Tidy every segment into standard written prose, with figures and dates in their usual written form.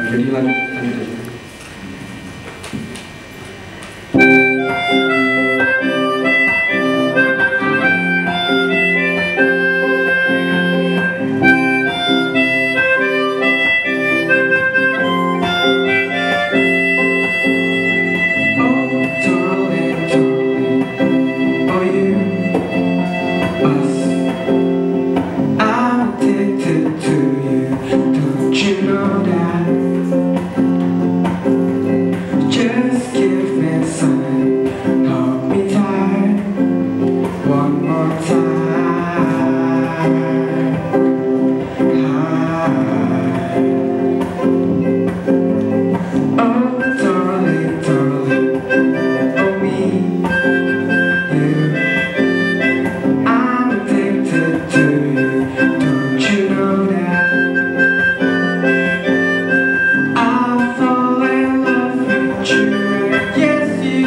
Jadi lanjut. Just give me a sign, hold me tight, one more time. Oh, darling, darling, oh me, you, I'm addicted to you, don't you know that? I'll fall in love with you. Yes, you.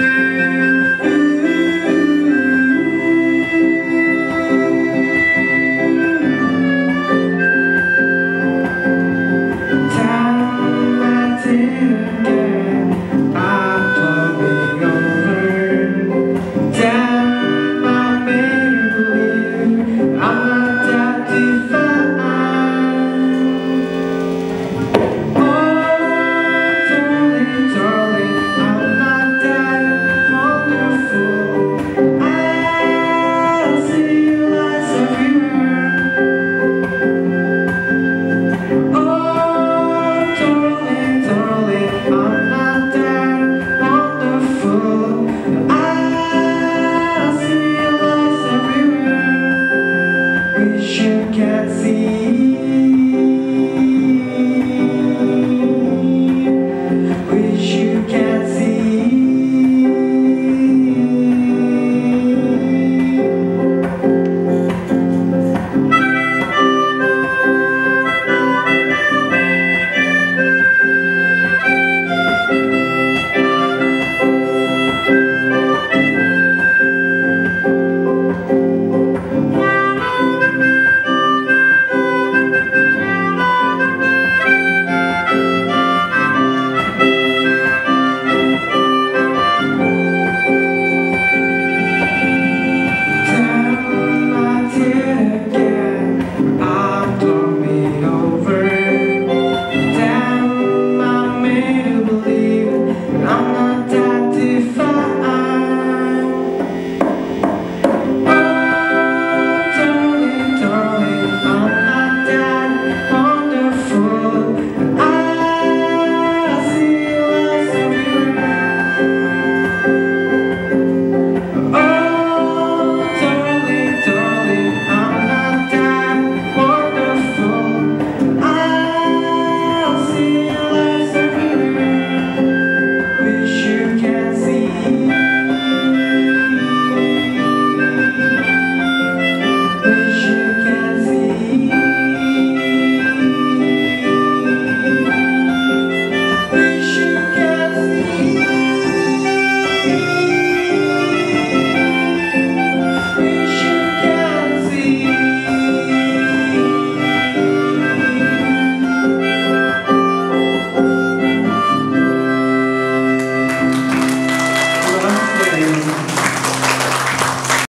Time I didn't get, I'm blowing over. Damn, I made you believe I'm not that divine. Oh, darling, darling, I'm not that wonderful. I see lights everywhere. Oh, darling, darling, I'm